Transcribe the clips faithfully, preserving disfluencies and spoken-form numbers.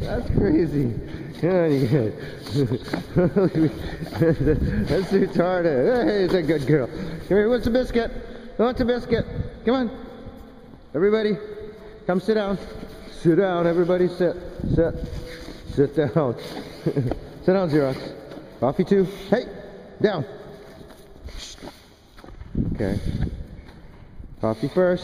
That's crazy. Come on, you guys. That's too retarded. Hey, it's a good girl. Come here, what's the biscuit? What's the biscuit? Come on. Everybody, come sit down. Sit down, everybody, sit. Sit. Sit down. Sit down, Xerox. Coffee too. Hey, down. Okay. Coffee first.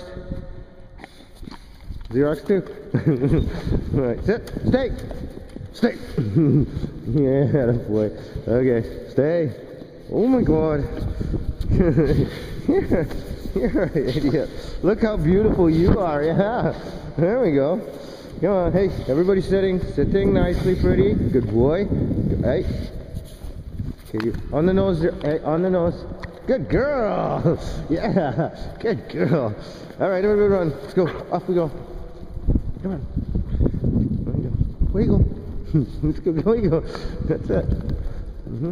Xerox too. All right, sit. Stay. Stay. Yeah, boy. Okay, stay. Oh my God. you're, you're an idiot. Look how beautiful you are. Yeah. There we go. Come on. Hey, everybody sitting. Sitting nicely, pretty. Good boy. Hey. Okay, you on the nose. Hey, on the nose. Good girl. Yeah. Good girl. All right, everybody run. Let's go. Off we go. Come on. Where you go? Let's go. Where you go? That's it. Mm-hmm.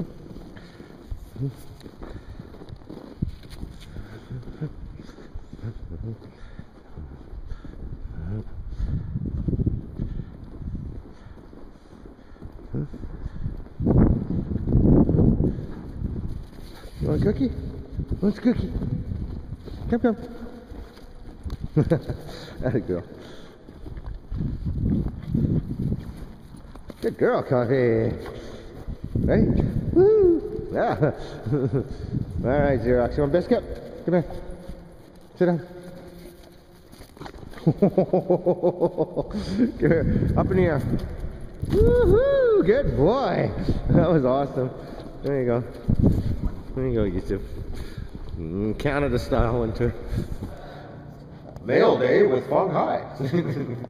You want a cookie? What's a cookie? Come, come. That's a girl. Good girl, Coffee. Right? Woo! Yeah. All right, Xerox. You want a biscuit? Come here. Sit down. Come here. Up in the air. Woohoo! Good boy. That was awesome. There you go. There you go, YouTube. Mm, Canada style winter. Mail day with Fong Hai.